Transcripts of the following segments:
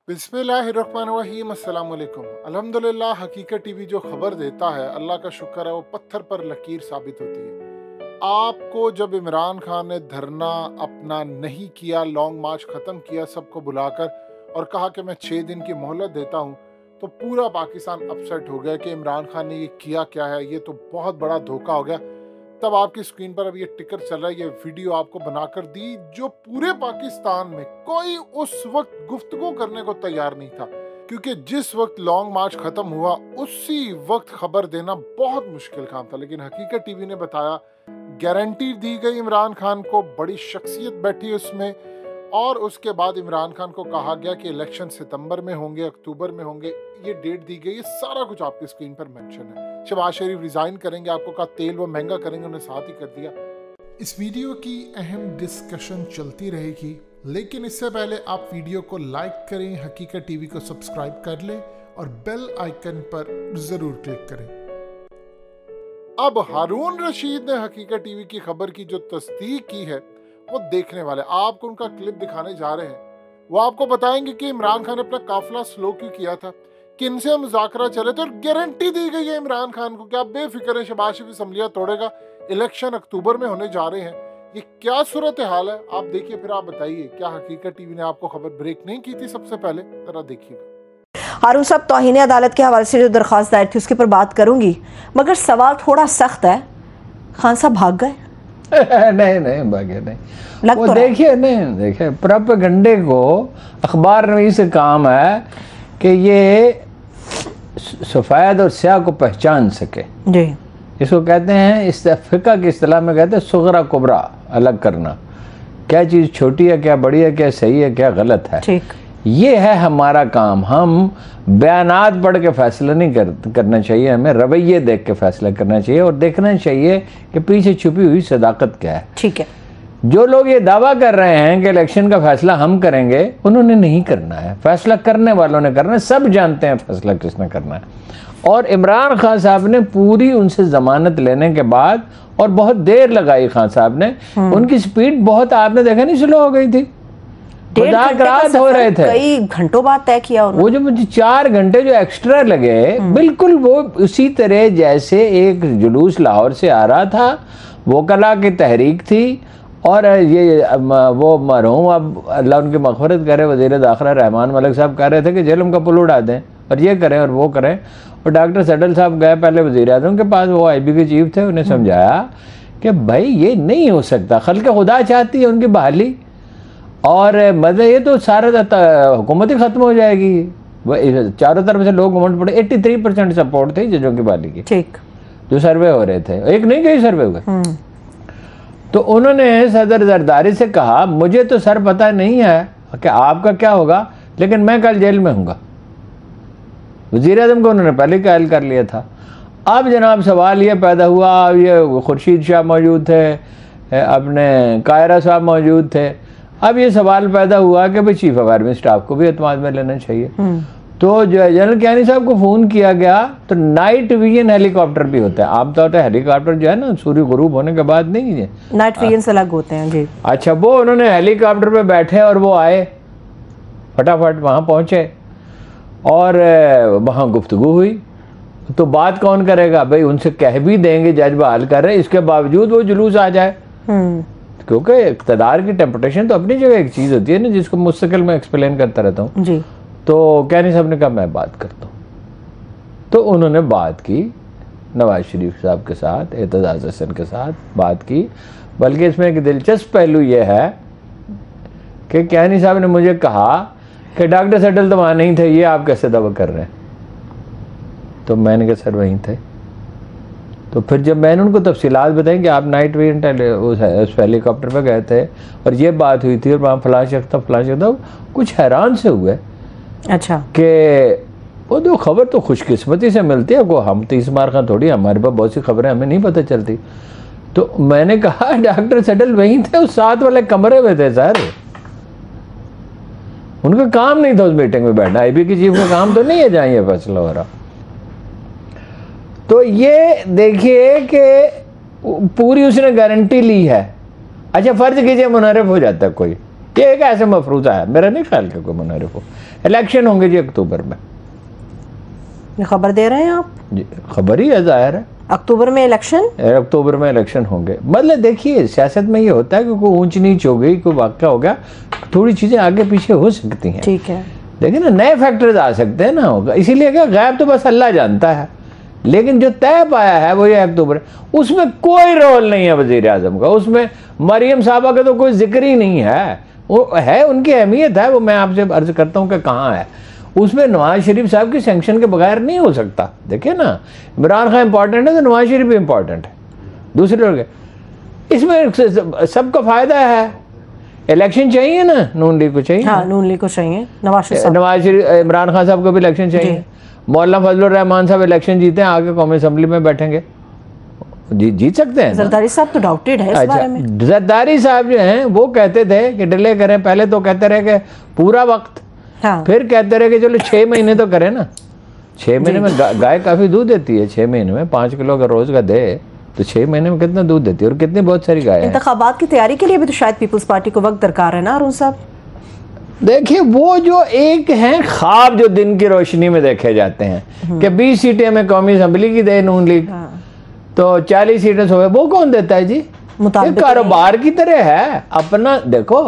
बिस्मिल्लाहिर्रहमानिर्रहीम अस्सलाम वालेकुम। अल्हम्दुलिल्लाह हकीकत टीवी जो खबर देता है, अल्लाह का शुक्र है, वो पत्थर पर लकीर साबित होती है। आपको जब इमरान खान ने धरना अपना नहीं किया, लॉन्ग मार्च ख़त्म किया सबको बुलाकर और कहा कि मैं 6 दिन की मोहलत देता हूँ, तो पूरा पाकिस्तान अपसेट हो गया कि इमरान खान ने ये किया क्या है, ये तो बहुत बड़ा धोखा हो गया। तब आपकी स्क्रीन पर अब ये टिकर चल रहा है, ये वीडियो आपको बनाकर दी जो पूरे पाकिस्तान में कोई उस वक्त गुफ्तगू करने को तैयार नहीं था, क्योंकि जिस वक्त लॉन्ग मार्च खत्म हुआ उसी वक्त खबर देना बहुत मुश्किल काम था। लेकिन हकीकत टीवी ने बताया, गारंटी दी गई इमरान खान को, बड़ी शख्सियत बैठी उसमें, और उसके बाद इमरान खान को कहा गया कि इलेक्शन सितंबर में होंगे, अक्टूबर में होंगे, ये डेट दी गई है। सारा कुछ आपकी स्क्रीन पर मेंशन है। शहबाज शरीफ रिजाइन करेंगे, आपको कहा तेल वो महंगा करेंगे, उन्हें साथ ही कर दिया। इस वीडियो की अहम डिस्कशन चलती रहेगी, लेकिन इससे पहले आप वीडियो को लाइक करें, हकीकत टीवी को सब्सक्राइब कर लें और बेल आइकन पर जरूर क्लिक करें। अब हारून रशीद ने हकीकत टीवी की खबर की जो तस्दीक की है वो देखने वाले, आपको उनका क्लिप दिखाने जा रहे हैं। वो आपको बताएंगे कि इमरान खान ने अपना काफिला स्लो क्यों किया था, किन से मुज़ाकरा चले थे, और गारंटी दी गई है इमरान खान को कि आप बेफिक्र हैं, शहबाज शरीफ असम्बलियां तोड़ेगा, इलेक्शन अक्टूबर में होने जा रहे हैं। ये क्या सूरत हाल है, आप देखिए, फिर आप बताइए क्या हकीकत टीवी ने आपको खबर ब्रेक नहीं की थी सबसे पहले? जरा देखिएगा। हारून साहब, तौहीन अदालत के हवाले से जो दरख्वास्त दायर थी उसके ऊपर बात करूंगी, मगर सवाल थोड़ा सख्त है। खान साहब भाग गए? नहीं भागे नहीं। वो देखिए प्रोपेगंडे को अखबार नवीस से काम है कि ये सफ़ेद और स्याह को पहचान सके जी। इसको कहते हैं, फ़िक़्ह की इस्तिलाह में कहते हैं सुग़रा कुबरा, अलग करना, क्या चीज़ छोटी है, क्या बड़ी है, क्या सही है, क्या गलत है। ठीक, ये है हमारा काम। हम बयानात पढ़ के फैसला नहीं करना चाहिए, हमें रवैये देख के फैसला करना चाहिए और देखना चाहिए कि पीछे छुपी हुई सदाकत क्या है। ठीक है, जो लोग ये दावा कर रहे हैं कि इलेक्शन का फैसला हम करेंगे, उन्होंने नहीं करना है, फैसला करने वालों ने करना है। सब जानते हैं फैसला किसने करना है। और इमरान खान साहब ने पूरी उनसे जमानत लेने के बाद, और बहुत देर लगाई खान साहब ने, उनकी स्पीड बहुत, आपने देखा नहीं, स्लो हो गई थी, मुज़ाकरात हो रहे थे, कई घंटों बाद तय किया उन्होंने। वो जो मुझे 4 घंटे जो एक्स्ट्रा लगे, बिल्कुल वो उसी तरह जैसे एक जुलूस लाहौर से आ रहा था, वकला की तहरीक थी, और ये वो मरहूम, अब अल्लाह उनकी मग़फ़िरत करे, वज़ीर दाखिला रहमान मलिक साहब कह रहे थे कि जेलम का पुल उड़ा दें और ये करें और वो करें। और डॉक्टर सडल साहब गए पहले वज़ीर आज़म के पास, वो IB के चीफ थे, उन्हें समझाया कि भाई ये नहीं हो सकता, खल्क़ खुदा चाहती है उनकी बहाली, और मतलब ये तो सारा हुकूमत ही ख़त्म हो जाएगी। चारों तरफ से लोग घुमट पड़े। 83% सपोर्ट थी जजों की बहाली की, ठीक, जो सर्वे हो रहे थे, एक नहीं कई सर्वे हुए। तो उन्होंने सदर जरदारी से कहा, मुझे तो सर पता नहीं है कि आपका क्या होगा, लेकिन मैं कल जेल में हूँगा। वज़ीर आज़म को उन्होंने पहले कायल कर लिया था। अब जनाब सवाल ये पैदा हुआ, ये खुर्शीद शाह मौजूद थे, अपने कायरा साहब मौजूद थे। अब ये सवाल पैदा हुआ कि भाई चीफ ऑफ आर्मी स्टाफ को भी एतमाद में लेना चाहिए। तो जनरल कियानी साहब को फ़ोन किया गया, तो नाइट विजन हेलीकॉप्टर भी होता है। आमतौर पर हेलीकॉप्टर जो है ना, सूर्य गुरूब होने के बाद नहीं है, नाइट विजन से अलग होते हैं जी। अच्छा, वो उन्होंने हेलीकॉप्टर पे बैठे और वो आए, फटाफट वहाँ पहुँचे और वहाँ गुफ्तगू हुई। तो बात कौन करेगा भाई? उनसे कह भी देंगे जज बहाल कर रहे, इसके बावजूद वो जुलूस आ जाए, क्योंकि इक़्तिदार की टेम्पटेशन तो अपनी जगह एक चीज़ होती है ना, जिसको मुस्तकिल मैं एक्सप्लेन करता रहता हूँ जी। तो कियानी साहब ने कहा मैं बात करता हूँ। तो उन्होंने बात की, नवाज शरीफ साहब के साथ, एतजाज़ हसन के साथ बात की। बल्कि इसमें एक दिलचस्प पहलू यह है कि कियानी साहब ने मुझे कहा कि डॉक्टर सडल तो वहाँ नहीं थे, ये आप कैसे दावा कर रहे हैं? तो मैंने कहा सर वहीं थे। तो फिर जब मैंने उनको तफसीलात बताई कि आप नाइट विजन उस हेलीकॉप्टर पर गए थे और ये बात हुई थी और वहाँ फलां शख्स था, कुछ हैरान से हुए। अच्छा, कि वो तो खबर तो खुशकिस्मती से मिलती है, वो हम 30 मार खां थोड़ी, हमारे पास बहुत सी खबरें हमें नहीं पता चलती। तो मैंने कहा डॉक्टर सडल वहीं थे, उस साथ वाले कमरे में थे सर, उनका काम नहीं था उस मीटिंग में बैठना। IB की चीफ का काम तो नहीं है जहाँ ये फैसला हो रहा। तो ये देखिए कि पूरी उसने गारंटी ली है। अच्छा, फर्ज कीजिए मुनहरिफ हो जाता है कोई, ये एक ऐसे मफरूज़ा है, मेरा नहीं ख्याल कि कोई मुनहरिफ हो, इलेक्शन होंगे जी अक्टूबर में। ये खबर दे रहे हैं आप? जी, खबर ही है, जाहिर है अक्टूबर में इलेक्शन, अक्टूबर में इलेक्शन होंगे। मतलब देखिए सियासत में ये होता है कि कोई ऊंच नीच हो गई, कोई वाक़या हो गया, थोड़ी चीज़ें आगे पीछे हो सकती हैं। ठीक है, लेकिन ना नए फैक्टर्स आ सकते हैं ना, होगा इसीलिए क्या गैब तो बस अल्लाह जानता है, लेकिन जो तय पाया है वो ये अक्टूबर, उसमें कोई रोल नहीं है वज़ीर आज़म का, उसमें मरियम साहबा का तो कोई जिक्र ही नहीं है। वो है, उनकी अहमियत है, वो मैं आपसे अर्ज करता हूँ कि कहाँ है। उसमें नवाज शरीफ साहब की सैंक्शन के बगैर नहीं हो सकता। देखिए ना, इमरान खान इंपॉर्टेंट है तो नवाज शरीफ भी इंपॉर्टेंट है, दूसरे लोग। इसमें सबका फायदा है। इलेक्शन चाहिए ना, नून लीग को चाहिए। हाँ, नून लीग को चाहिए, नवाज शरीफ, इमरान खान साहब को भी इलेक्शन चाहिए। मौलाना फजलुर रहमान साहब इलेक्शन जीते हैं, आगे कौमी असेंबली में बैठेंगे, जीत सकते हैं। जरदारी साहब तो डाउटेड है इस बारे में। जरदारी साहब जो हैं वो कहते थे कि डिले करें, पहले तो कहते रहे कि पूरा वक्त, हाँ। फिर कहते रहे कि चलो 6 महीने तो करें ना। 6 महीने में गाय काफ़ी दूध देती है। 6 महीने में 5 किलो अगर रोज़ का दे तो 6 महीने में कितना दूध देती है, और कितनी बहुत सारी गाय है। इंतखाबात की तैयारी के लिए भी तो शायद पीपल्स पार्टी को वक्त दरकार है ना अरुण साहब? देखिए वो जो एक हैं ख्वाब जो दिन की रोशनी में देखे जाते हैं कि 20 सीटें हमें कौमी असेंबली की दे नून लीग, तो 40 सीटें हो गए, वो कौन देता है जी? कारोबार की तरह है अपना। देखो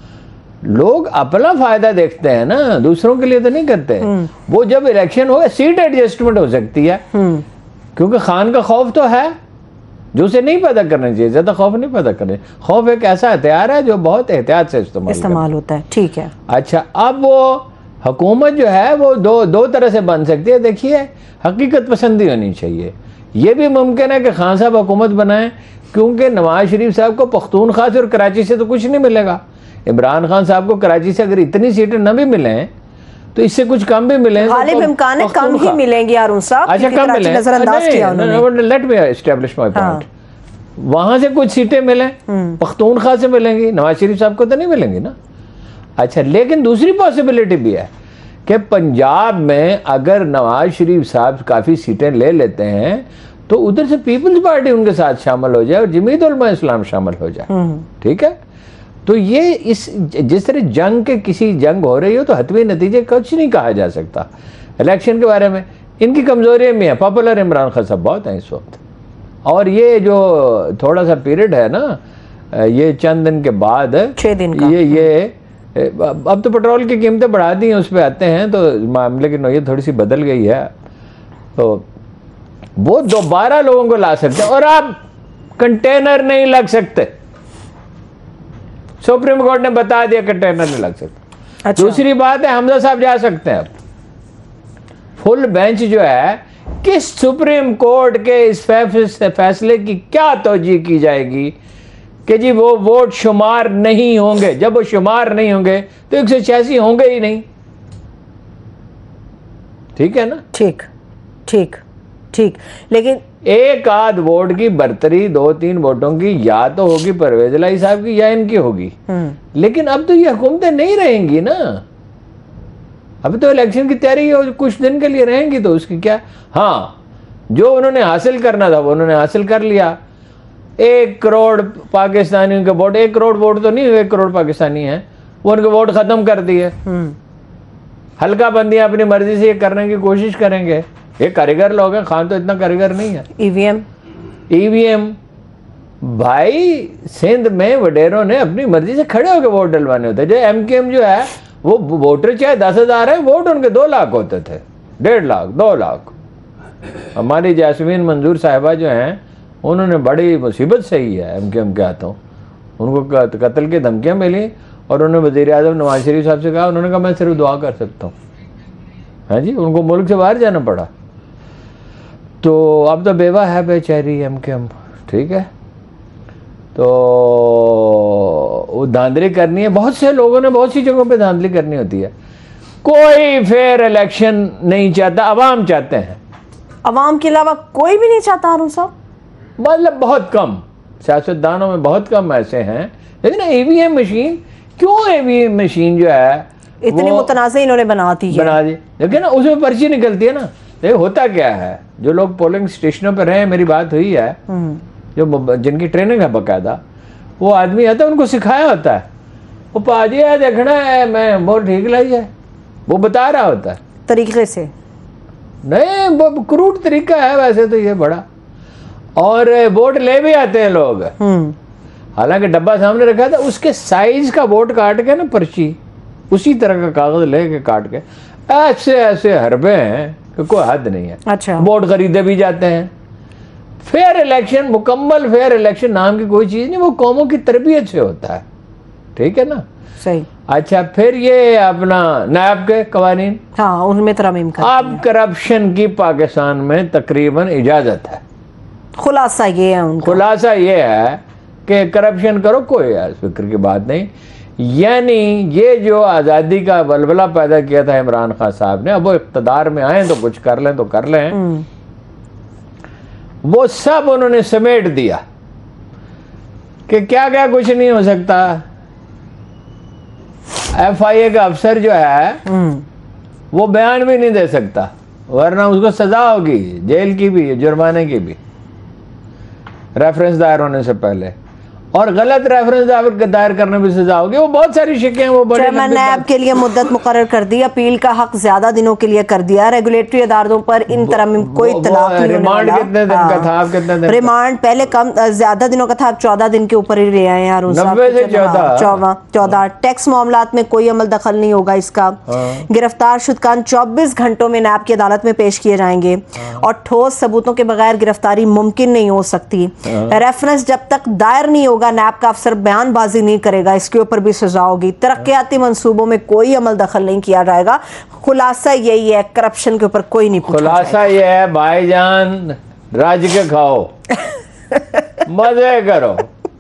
लोग अपना फायदा देखते हैं ना, दूसरों के लिए तो नहीं करते। वो जब इलेक्शन हो सीट एडजस्टमेंट हो सकती है, क्योंकि खान का खौफ तो है जो उसे नहीं पैदा करना चाहिए, ज्यादा खौफ नहीं पैदा करना। खौफ एक ऐसा हथियार है जो बहुत एहतियात से इस्तेमाल होता है। ठीक है, अच्छा, अब वो हुकूमत जो है वो दो तरह से बन सकती है। देखिए हकीकत पसंदी होनी चाहिए। ये भी मुमकिन है कि खान साहब हुकूमत बनाएं, क्योंकि नवाज शरीफ साहब को पख्तूनख्वा से और कराची से तो कुछ नहीं मिलेगा। इमरान खान साहब को कराची से अगर इतनी सीटें न भी मिलें तो इससे कुछ कम भी मिले, गालिब इम्कान है कम ही मिलेंगे अरुण साहब। अच्छा, कम मिले, नजरअंदाज किया उन्होंने। Let me establish my point. वहां से कुछ सीटें मिले, पख्तूनख्वा से मिलेंगी, नवाज शरीफ साहब को तो नहीं मिलेंगी ना। अच्छा, लेकिन दूसरी पॉसिबिलिटी भी है कि पंजाब में अगर नवाज शरीफ साहब काफी सीटें ले लेते हैं तो उधर से पीपल्स पार्टी उनके साथ शामिल हो जाए और जमीयत उलमा इस्लाम शामिल हो जाए। ठीक है, तो ये इस जिस तरह जंग के किसी जंग हो रही हो तो हतमी नतीजे कुछ नहीं कहा जा सकता। इलेक्शन के बारे में इनकी कमजोरियां भी हैं। पॉपुलर इमरान खान साहब बहुत हैं इस वक्त, और ये जो थोड़ा सा पीरियड है ना, ये चंद दिन के बाद 6 दिन का, ये अब तो पेट्रोल की कीमतें बढ़ा दी हैं, उस पर आते हैं तो मामले की नौयत थोड़ी सी बदल गई है, तो वो दोबारा लोगों को ला सकते हैं। और आप कंटेनर नहीं लग सकते, सुप्रीम कोर्ट ने बता दिया कंटेनर नहीं लग सकता। अच्छा। दूसरी बात है हमजा साहब जा सकते हैं। अब फुल बेंच जो है, किस सुप्रीम कोर्ट के इस फैसले की क्या तौजीह की जाएगी कि जी वो वोट शुमार नहीं होंगे। जब वो शुमार नहीं होंगे तो 186 होंगे ही नहीं। ठीक है ना? ठीक ठीक ठीक, लेकिन एक आध वोट की बर्तरी 2-3 वोटों की या तो होगी परवेज इलाही साहब की या इनकी होगी, लेकिन अब तो ये हुकूमतें नहीं रहेंगी ना। अब तो इलेक्शन की तैयारी कुछ दिन के लिए रहेंगी, तो उसकी क्या। हाँ, जो उन्होंने हासिल करना था वो उन्होंने हासिल कर लिया। 1 करोड़ पाकिस्तानियों के वोट, 1 करोड़ वोट तो नहीं, 1 करोड़ पाकिस्तानी हैं, वो उनके वोट खत्म कर दिए। हल्का बंदियां अपनी मर्जी से ये करने की कोशिश करेंगे। ये कारीगर लोग हैं, खान तो इतना कारीगर नहीं है। ईवीएम भाई सिंध में वडेरों ने अपनी मर्जी से खड़े होकर वोट डलवाने होते। जो एमकेएम जो है वो वोटर चाहे 10,000 है, वोट उनके 2 लाख होते थे, 1.5 लाख 2 लाख। हमारी जैस्मीन मंजूर साहिबा जो हैं उन्होंने बड़ी मुसीबत सही है एमकेएम के हाथों, उनको कत्ल की धमकियां मिली और उन्होंने वज़ीर आज़म नवाज शरीफ साहब से कहा, उन्होंने कहा मैं सिर्फ दुआ कर सकता हूँ। हाँ जी, उनको मुल्क से बाहर जाना पड़ा। तो अब तो बेवा है बेचारी एमकेएम। ठीक है, तो वो धांधली करनी है। बहुत से लोगों ने बहुत सी जगहों पे धांधली करनी होती है। कोई फेयर इलेक्शन नहीं चाहता, अवाम चाहते हैं। अवाम के अलावा कोई भी नहीं चाहता अरुण साहब? मतलब बहुत कम सियासतदानों में बहुत कम ऐसे हैं। लेकिन ईवीएम मशीन, क्यों ईवीएम मशीन जो है इतनी मुतनाज़ इन्होंने बना दी, लेकिन ना उसमें पर्ची निकलती है ना। देखो होता क्या है, जो लोग पोलिंग स्टेशनों पर रहे, मेरी बात हुई है, जो जिनकी ट्रेनिंग है बाकायदा, वो आदमी आता है, उनको सिखाया होता है। वो पाजी है देखना है मैं वोट ठीक लाई है, वो बता रहा होता है तरीके से। नहीं, वो क्रूड तरीका है वैसे तो ये बड़ा। और वोट ले भी आते हैं लोग, हालांकि डब्बा सामने रखा था, उसके साइज का वोट काट के ना, पर्ची उसी तरह का कागज लेके काट के ऐसे ऐसे हरबे हैं कि कोई हद नहीं है। अच्छा। वोट खरीदे भी जाते हैं। फेयर इलेक्शन, मुकम्मल फेयर इलेक्शन नाम की कोई चीज नहीं, वो कौमों की तरबियत से होता है, ठीक है ना। सही। अच्छा, फिर ये अपना नायब के कवानीन, हाँ, उनमें तरमीम कर। अब करप्शन की पाकिस्तान में तकरीबन इजाजत है। खुलासा ये है उनका, खुलासा ये है कि करप्शन करो, कोई फिक्र की बात नहीं। यानी ये जो आज़ादी का बलबला पैदा किया था इमरान खान साहब ने, अब वो इक़्तिदार में आए तो कुछ कर लें तो कर लें, वो सब उन्होंने समेट दिया कि क्या क्या कुछ नहीं हो सकता। FIA का अफसर जो है वो बयान भी नहीं दे सकता, वरना उसको सजा होगी, जेल की भी, जुर्माने की भी, रेफरेंस दायर होने से पहले, और गलत रेफरेंस दायर करने में सजा होगी। वो बहुत सारी शिकें, वो बड़े नैब के लिए मुद्दत मुकर्रर कर दी, अपील का हक ज्यादा दिनों के लिए कर दिया, रेगुलेटरी अदालतों पर इन तरमीम कोई इत्तलाफ नहीं होने वाला। कितने दिन का था? आप कितने दिन? रिमांड पहले कम ज्यादा दिनों का था, अब 14 दिन के ऊपर ही रहे हैं यार। 90 से 14। टैक्स मामलात में कोई अमल दखल नहीं होगा इसका। गिरफ्तार शुदकान 24 घंटों में नैब की अदालत में पेश किए जाएंगे और ठोस सबूतों के बगैर गिरफ्तारी मुमकिन नहीं हो सकती। रेफरेंस जब तक दायर नहीं होगा, नैब का अफसर बयानबाजी नहीं करेगा, इसके ऊपर भी सजा होगी। तरक्याती मंसूबों में कोई अमल दखल नहीं किया जाएगा। खुलासा यही है, करप्शन के ऊपर कोई नहीं पूछा। खुलासा ये है भाईजान, राज के खाओ, मजे करो,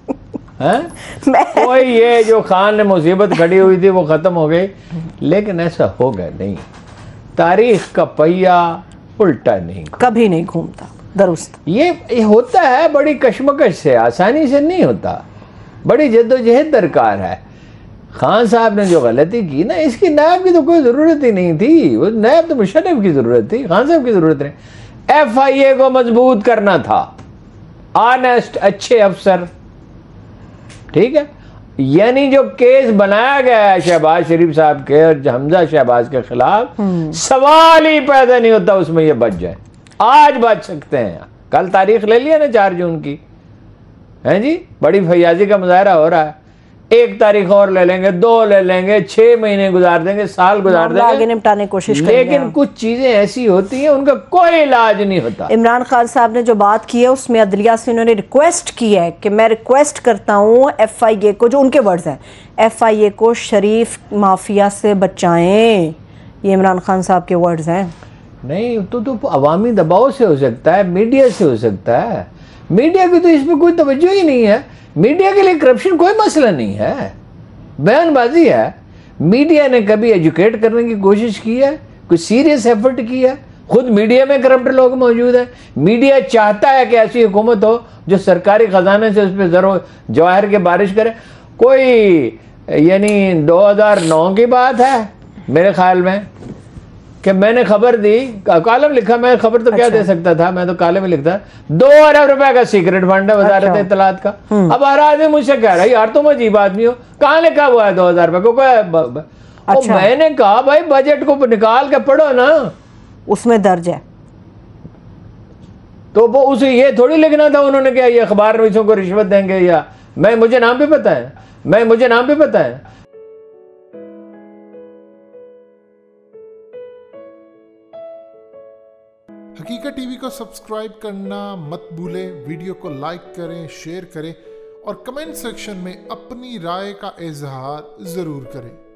कोई ये जो खान ने मुसीबत खड़ी हुई थी वो खत्म हो गई, लेकिन ऐसा होगा नहीं। तारीख का पहिया उल्टा नहीं, कभी नहीं घूमता। दुरुस्त। ये होता है बड़ी कशमकश से, आसानी से नहीं होता, बड़ी जद्दोजहद दरकार है। खान साहब ने जो गलती की ना, इसकी नायब की तो कोई ज़रूरत ही नहीं थी, वो नायब तो मुशर्रफ की ज़रूरत थी, खान साहब की ज़रूरत नहीं। FIA को मजबूत करना था, ऑनेस्ट अच्छे अफसर, ठीक है। यानी जो केस बनाया गया है शहबाज शरीफ साहब के और हमजा शहबाज के खिलाफ, सवाल ही पैदा नहीं होता उसमें ये बच जाए। आज बच सकते हैं, कल तारीख ले लिया ना 4 जून की, हैं जी, बड़ी फैयाजी का मुजाहरा हो रहा है। 1 तारीख और ले लेंगे, 2 ले लेंगे, 6 महीने गुजार देंगे, साल गुजार देंगे, आगे निपटाने की कोशिश करेंगे। लेकिन कुछ चीजें ऐसी होती हैं उनका कोई इलाज नहीं होता। इमरान खान साहब ने जो बात की है उसमें अदलिया से उन्होंने रिक्वेस्ट की है कि मैं रिक्वेस्ट करता हूँ FIA को, जो उनके वर्ड्स हैं, FIA को शरीफ माफिया से बचाएं। ये इमरान खान साहब के वर्ड्स हैं। नहीं तो अवामी दबाव से हो सकता है, मीडिया से हो सकता है। मीडिया की तो इसमें कोई तवज्जो ही नहीं है। मीडिया के लिए करप्शन कोई मसला नहीं है, बयानबाजी है। मीडिया ने कभी एजुकेट करने की कोशिश की है, कोई सीरियस एफर्ट की है? खुद मीडिया में करप्ट लोग मौजूद है। मीडिया चाहता है कि ऐसी हुकूमत हो जो सरकारी खजाने से उस पर जरो जवाहर की बारिश करे। कोई यानी 2009 की बात है मेरे ख्याल में कि मैंने खबर दी, कॉलम लिखा, मैं खबर तो क्या दे सकता था, मैं तो कॉलम में लिखता 2 अरब रुपए का सीक्रेट फंड है वजारत इत्तलात का। अब हर आदमी मुझसे कह रहा है यार तुम अजीब आदमी हो, कहाँ लिखा हुआ है 2000 रुपए को? मैंने कहा भाई बजट को निकाल के पढ़ो ना, उसमें दर्ज है। तो वो उसे ये थोड़ी लिखना था उन्होंने क्या ये अखबार नवीसों को रिश्वत देंगे, या मुझे नाम भी पता है, हकीकत टीवी को सब्सक्राइब करना मत भूलें, वीडियो को लाइक करें, शेयर करें और कमेंट सेक्शन में अपनी राय का इजहार ज़रूर करें।